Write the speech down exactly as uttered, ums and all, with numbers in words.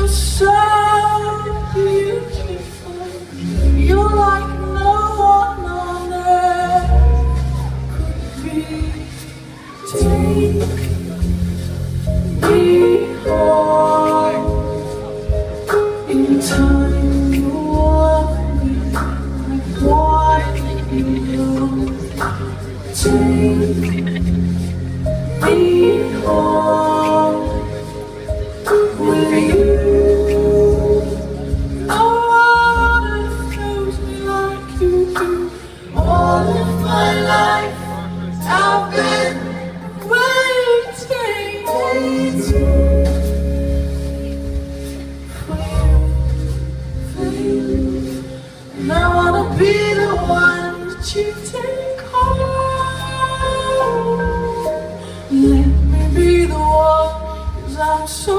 You're so beautiful. You're like no one on earth could be. Take me home. In time you love me like wine you know. Take me home with you. No one else knows me like you do. All of my life I've been waiting, waiting for you, for you. And I wanna be the one that you take home. Let me be the one, 'cause I'm so